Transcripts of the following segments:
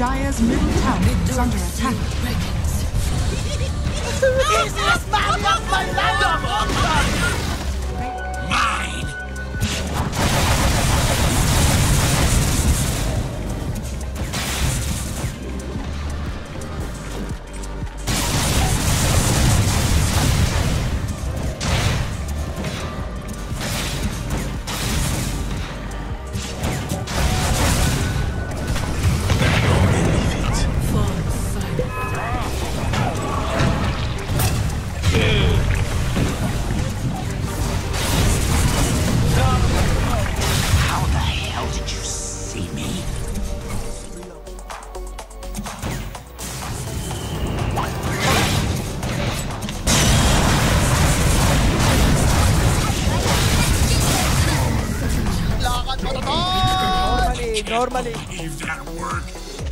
Dire's middle tower is under attack. Easiest man of my land! Mine! Normally. If that worked.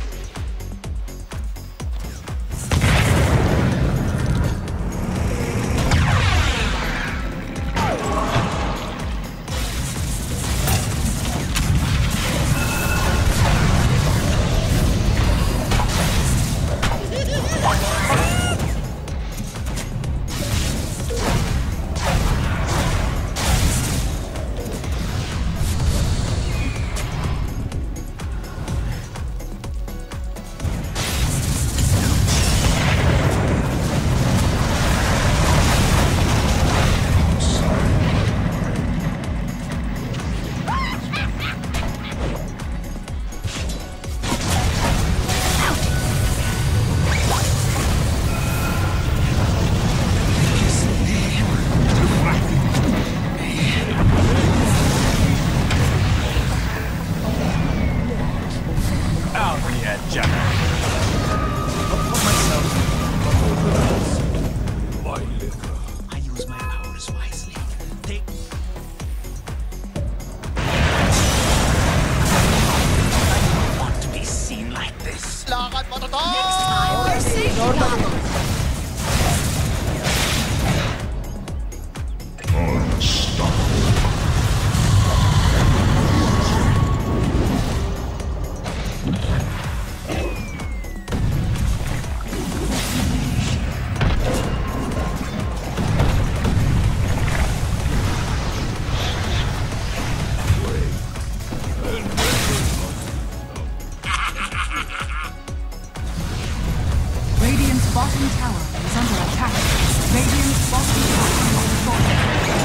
Bottom tower is under attack. Radiant's bottom tower is falling.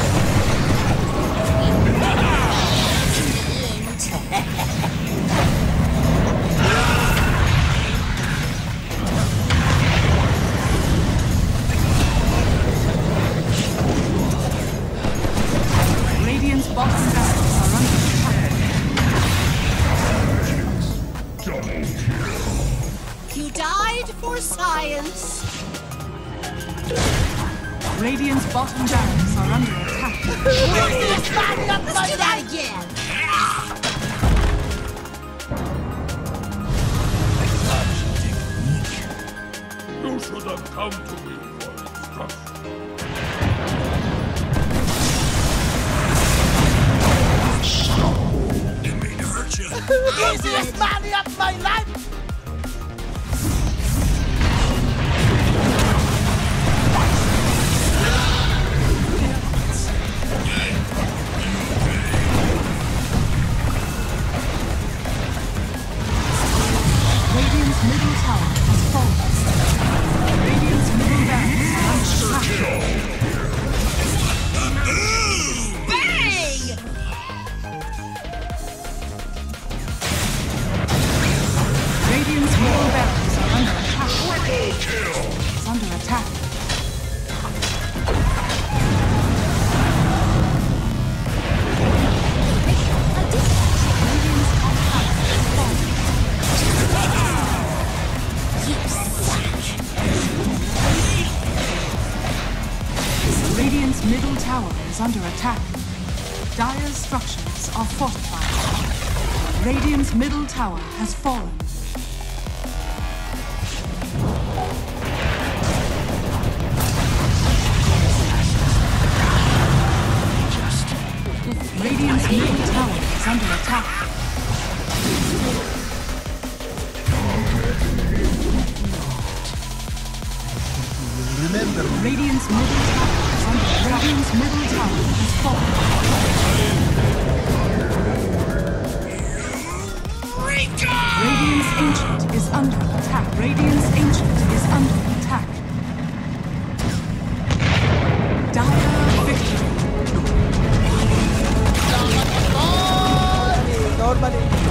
Radiant's bottom barracks are under attack. Double kill. You died for science. Radiant's bottom barracks are under attack. Let's do that again. You should have come to me for instruction. It may hurt you. Easiest money of my life! Radiant's middle tower has fallen. Radiant's middle barracks are under attack. Bang! Radiant's middle barracks are under attack. It's under attack. Radiant's top tower has fallen. Radiant's middle tower is under attack. Dire's structures are fortified. Radiant's middle tower has fallen. Radiant's middle tower is under attack. Radiant's middle tower is under attack. Radiant's middle tower has fallen. Radiant's ancient is under attack. Radiant's ancient is under attack. Dire victory. Normally.